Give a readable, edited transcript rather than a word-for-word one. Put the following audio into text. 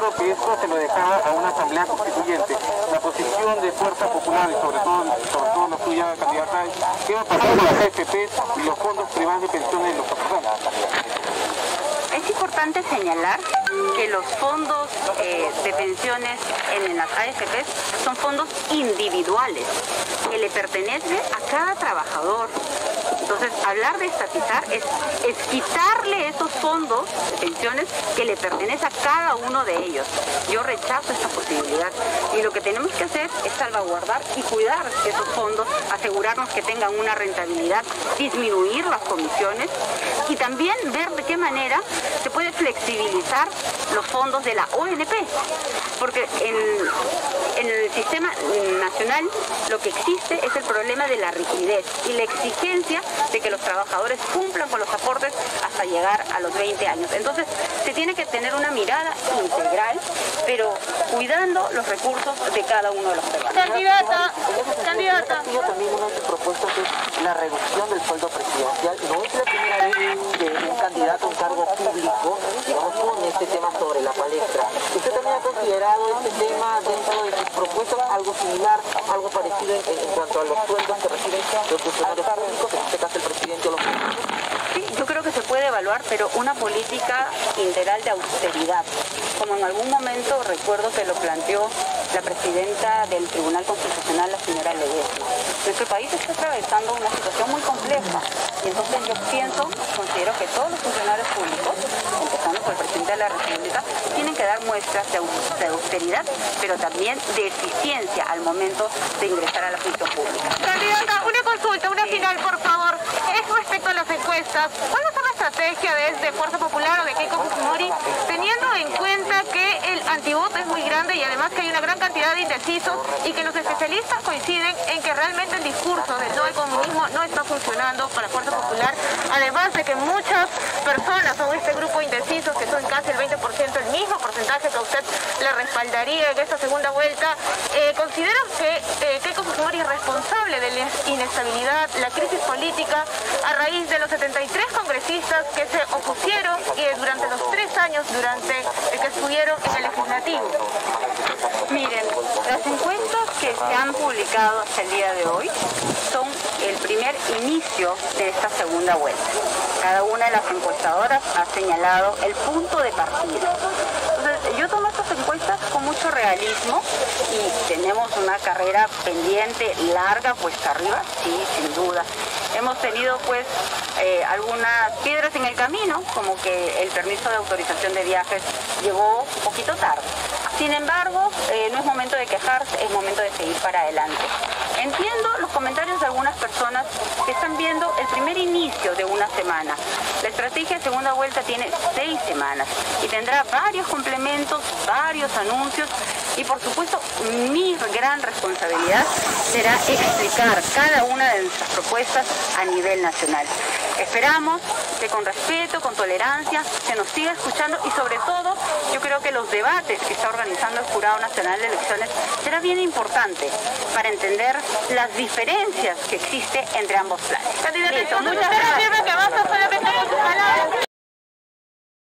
creo que esto se lo dejaba a una asamblea constituyente. La posición de Fuerza Popular y sobre todo la suya, candidata, es ¿qué va a pasar con las AFP y los fondos privados de pensiones de los capitales? Es importante señalar que los fondos de pensiones en las AFP son fondos individuales que le pertenecen a cada trabajador. Entonces, hablar de estatizar es quitarle esos fondos de pensiones que le pertenecen a cada uno de ellos. Yo rechazo esta posibilidad y lo que tenemos que hacer es salvaguardar y cuidar esos fondos, asegurarnos que tengan una rentabilidad, disminuir las comisiones y también ver de qué manera se puede flexibilizar los fondos de la ONP, porque en el sistema nacional lo que existe es el problema de la rigidez y la exigencia de que los trabajadores cumplan con los aportes hasta llegar a los 20 años. Entonces, se tiene que tener una mirada integral, pero cuidando los recursos de cada uno de los peruanos. Candidata. También una de sus propuestas es la reducción del sueldo presidencial. No es la primera vez que un candidato a un cargo público, digamos, pone este tema sobre la palestra. ¿Usted también ha considerado este tema dentro de sus propuestas, algo similar, algo parecido en cuanto a los sueldos que reciben los funcionarios públicos, en este caso el presidente o los ministros? Sí, yo creo que se puede evaluar, pero una política integral de austeridad, como en algún momento recuerdo que lo planteó la presidenta del Tribunal Constitucional, la señora Ledesma. Nuestro país está atravesando una situación muy compleja y entonces yo considero que todos los funcionarios públicos, empezando por el presidente de la República, tienen que dar muestras de austeridad, pero también de eficiencia al momento de ingresar a la función pública. Candidata, una consulta, una final, por favor. Es respecto a las encuestas. ¿Cuál va a ser la estrategia desde Fuerza Popular o de Keiko Fujimori, teniendo en cuenta que el antivoto es muy grande y además que hay una gran cantidad de indecisos y que los especialistas coinciden en que realmente el discurso del no al comunismo no está funcionando para Fuerza Popular, además de que muchas personas son este grupo de indecisos, que son casi el 20%, el mismo porcentaje que a usted le respaldaría en esta segunda vuelta? ¿Consideran que Keiko Fujimori es responsable de la inestabilidad, la crisis política, a raíz de los 73 congresistas que se opusieron durante los 3 años que estuvieron en el legislativo? Miren, las encuestas que se han publicado hasta el día de hoy son el primer inicio de esta segunda vuelta. Cada una de las encuestadoras ha señalado el punto de partida. Entonces, yo tomo estas encuestas con mucho realismo y tenemos una carrera pendiente larga puesta arriba, sí, sin duda. Hemos tenido pues algunas piedras en el camino, como que el permiso de autorización de viajes llegó un poquito tarde. Sin embargo, no es momento de quejarse, es momento de seguir para adelante. Entiendo los comentarios de algunas personas que están viendo el primer inicio de una semana. La estrategia de segunda vuelta tiene 6 semanas y tendrá varios complementos, varios anuncios y por supuesto mi gran responsabilidad será explicar cada una de nuestras propuestas a nivel nacional. Esperamos que con respeto, con tolerancia, se nos siga escuchando y sobre todo yo creo que los debates que está organizando el Jurado Nacional de Elecciones será bien importante para entender las diferencias que existen entre ambos planes. Candidata, muchas gracias. Que basta solamente con sus palabras.